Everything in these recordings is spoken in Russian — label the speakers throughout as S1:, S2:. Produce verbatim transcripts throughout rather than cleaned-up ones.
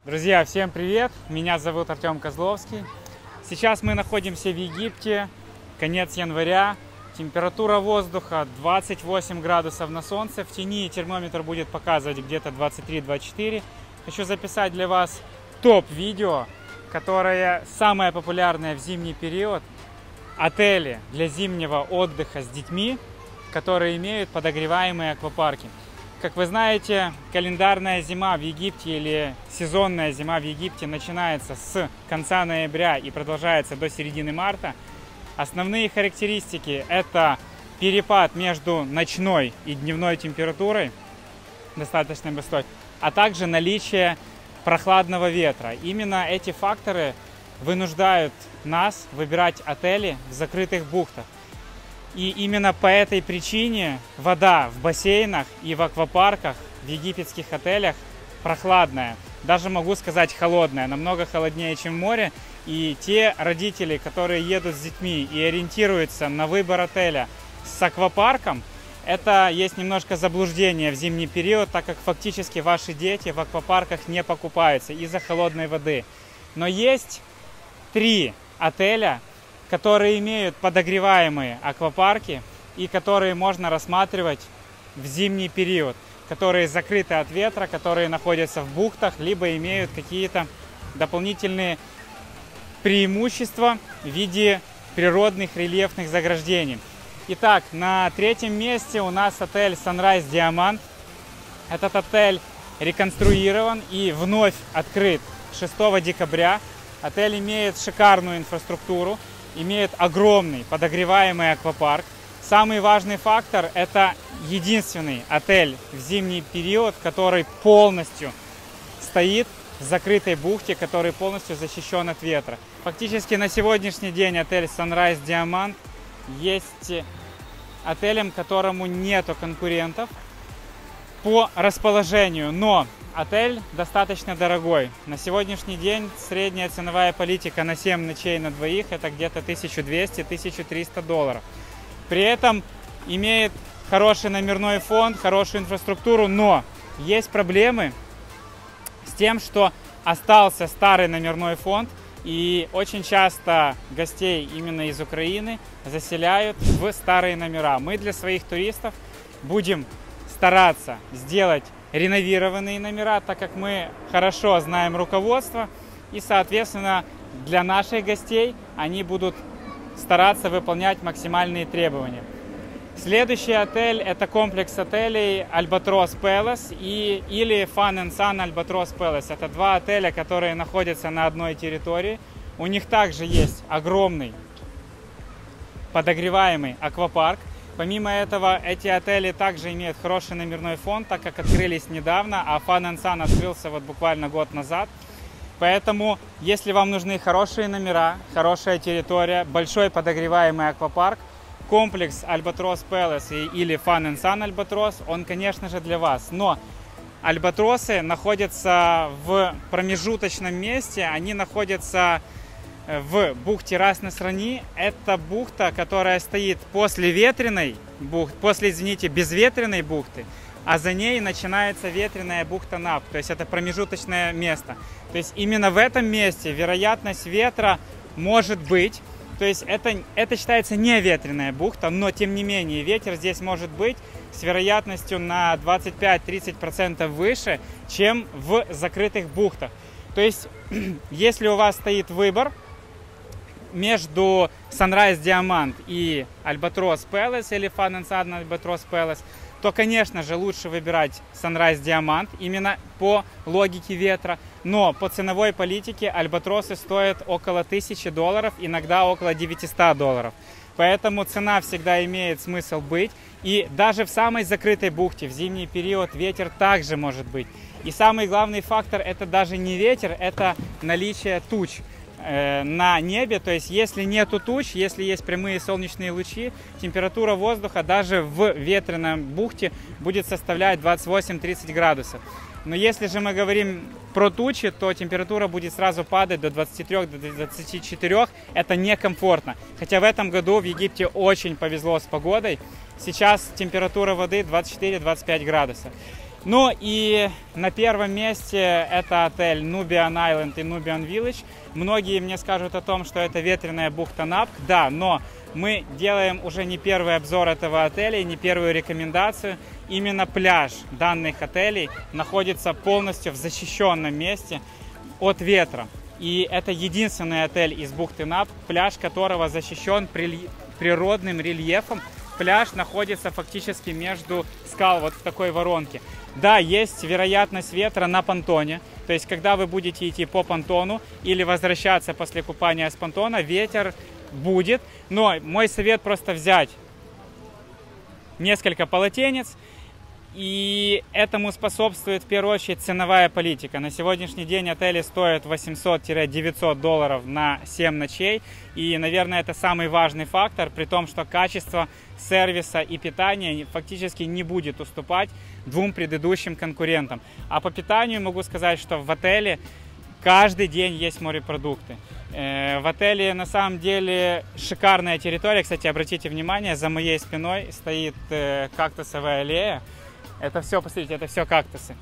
S1: Друзья, всем привет! Меня зовут Артем Козловский. Сейчас мы находимся в Египте, конец января. Температура воздуха двадцать восемь градусов на солнце. В тени термометр будет показывать где-то двадцать три — двадцать четыре. Хочу записать для вас топ-видео, которое самое популярное в зимний период. Отели для зимнего отдыха с детьми, которые имеют подогреваемые аквапарки. Как вы знаете, календарная зима в Египте или сезонная зима в Египте начинается с конца ноября и продолжается до середины марта. Основные характеристики – это перепад между ночной и дневной температурой, достаточно высокой, а также наличие прохладного ветра. Именно эти факторы вынуждают нас выбирать отели в закрытых бухтах. И именно по этой причине вода в бассейнах и в аквапарках в египетских отелях прохладная. Даже могу сказать холодная, намного холоднее, чем в море. И те родители, которые едут с детьми и ориентируются на выбор отеля с аквапарком, это есть немножко заблуждение в зимний период, так как фактически ваши дети в аквапарках не покупаются из-за холодной воды. Но есть три отеля, которые имеют подогреваемые аквапарки и которые можно рассматривать в зимний период, которые закрыты от ветра, которые находятся в бухтах, либо имеют какие-то дополнительные преимущества в виде природных рельефных заграждений. Итак, на третьем месте у нас отель Sunrise Diamant. Этот отель реконструирован и вновь открыт шестого декабря. Отель имеет шикарную инфраструктуру, имеет огромный подогреваемый аквапарк. Самый важный фактор – это единственный отель в зимний период, который полностью стоит в закрытой бухте, который полностью защищен от ветра. Фактически на сегодняшний день отель Sunrise Diamant есть отелем, которому нету конкурентов по расположению, но отель достаточно дорогой. На сегодняшний день средняя ценовая политика на семь ночей на двоих это где-то тысяча двести — тысяча триста долларов. При этом имеет хороший номерной фонд, хорошую инфраструктуру, но есть проблемы с тем, что остался старый номерной фонд, и очень часто гостей именно из Украины заселяют в старые номера. Мы для своих туристов будем стараться сделать реновированные номера, так как мы хорошо знаем руководство, и, соответственно, для наших гостей они будут стараться выполнять максимальные требования. Следующий отель – это комплекс отелей Albatross Palace и, или Fun and Sun Albatross Palace. Это два отеля, которые находятся на одной территории. У них также есть огромный подогреваемый аквапарк. Помимо этого, эти отели также имеют хороший номерной фонд, так как открылись недавно, а Fun and Sun открылся вот буквально год назад. Поэтому, если вам нужны хорошие номера, хорошая территория, большой подогреваемый аквапарк, комплекс Albatross Palace или Fun and Sun Albatross, он, конечно же, для вас. Но альбатросы находятся в промежуточном месте, они находятся в бухте Рас-Насрани. Это бухта, которая стоит после ветреной бухты, после, извините, безветренной бухты, а за ней начинается ветреная бухта Нап, то есть это промежуточное место. То есть именно в этом месте вероятность ветра может быть, то есть это, это считается не ветреная бухта, но тем не менее ветер здесь может быть с вероятностью на двадцать пять — тридцать процентов выше, чем в закрытых бухтах. То есть если у вас стоит выбор между Sunrise Diamant и Albatross Palace или Fun and Sun Albatross Palace, то, конечно же, лучше выбирать Sunrise Diamant именно по логике ветра. Но по ценовой политике альбатросы стоят около тысячи долларов, иногда около девятисот долларов. Поэтому цена всегда имеет смысл быть. И даже в самой закрытой бухте в зимний период ветер также может быть. И самый главный фактор – это даже не ветер, это наличие туч на небе. То есть если нету туч, если есть прямые солнечные лучи, температура воздуха даже в ветреной бухте будет составлять двадцать восемь — тридцать градусов. Но если же мы говорим про тучи, то температура будет сразу падать до двадцати трёх — двадцати четырёх. Это некомфортно. Хотя в этом году в Египте очень повезло с погодой. Сейчас температура воды двадцать четыре — двадцать пять градусов. Ну и на первом месте это отель Nubian Island и Nubian Village. Многие мне скажут о том, что это ветреная бухта Напк. Да, но мы делаем уже не первый обзор этого отеля и не первую рекомендацию. Именно пляж данных отелей находится полностью в защищенном месте от ветра. И это единственный отель из бухты Напк, пляж которого защищен природным рельефом. Пляж находится фактически между скал, вот в такой воронке. Да, есть вероятность ветра на понтоне. То есть, когда вы будете идти по понтону или возвращаться после купания с понтона, ветер будет. Но мой совет просто взять несколько полотенец. И этому способствует в первую очередь ценовая политика. На сегодняшний день отели стоят восемьсот — девятьсот долларов на семь ночей. И, наверное, это самый важный фактор, при том, что качество сервиса и питания фактически не будет уступать двум предыдущим конкурентам. А по питанию могу сказать, что в отеле каждый день есть морепродукты. В отеле на самом деле шикарная территория. Кстати, обратите внимание, за моей спиной стоит кактусовая аллея. Это все, посмотрите, это все кактусы.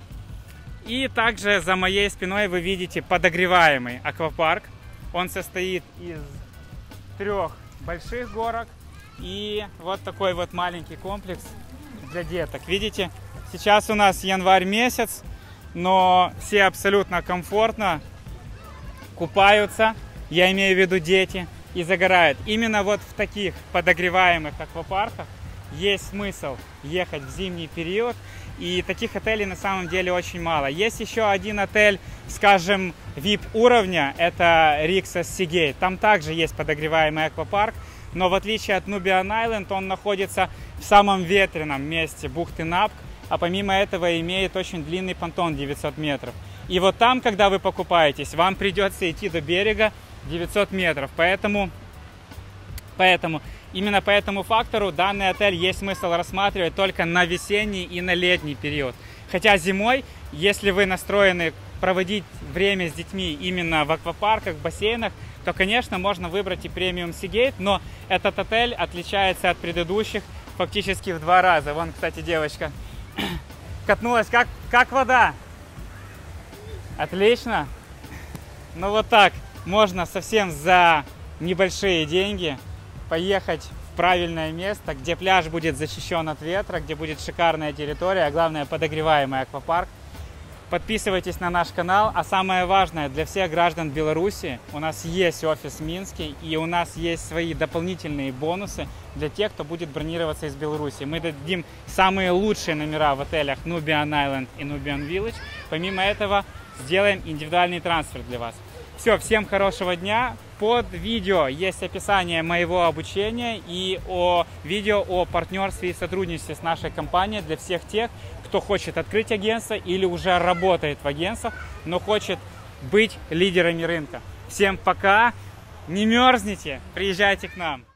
S1: И также за моей спиной вы видите подогреваемый аквапарк. Он состоит из трех больших горок и вот такой вот маленький комплекс для деток. Видите, сейчас у нас январь месяц, но все абсолютно комфортно купаются, я имею в виду дети, и загорают. Именно вот в таких подогреваемых аквапарках есть смысл ехать в зимний период, и таких отелей на самом деле очень мало. Есть еще один отель, скажем, ви ай пи уровня, это Rixos Seagate. Там также есть подогреваемый аквапарк, но в отличие от Nubian Island он находится в самом ветреном месте бухты Напк, а помимо этого имеет очень длинный понтон девятьсот метров. И вот там, когда вы покупаетесь, вам придется идти до берега девятьсот метров, поэтому... Поэтому именно по этому фактору данный отель есть смысл рассматривать только на весенний и на летний период. Хотя зимой, если вы настроены проводить время с детьми именно в аквапарках, в бассейнах, то, конечно, можно выбрать и премиум Seagate, но этот отель отличается от предыдущих фактически в два раза. Вон, кстати, девочка катнулась. Как, как вода? Отлично. Ну вот так можно совсем за небольшие деньги поехать в правильное место, где пляж будет защищен от ветра, где будет шикарная территория, а главное подогреваемый аквапарк. Подписывайтесь на наш канал, а самое важное для всех граждан Беларуси, у нас есть офис в Минске и у нас есть свои дополнительные бонусы для тех, кто будет бронироваться из Беларуси. Мы дадим самые лучшие номера в отелях Nubian Island и Nubian Village. Помимо этого сделаем индивидуальный трансфер для вас. Все, всем хорошего дня. Под видео есть описание моего обучения и о видео о партнерстве и сотрудничестве с нашей компанией для всех тех, кто хочет открыть агентство или уже работает в агентствах, но хочет быть лидерами рынка. Всем пока, не мерзните, приезжайте к нам.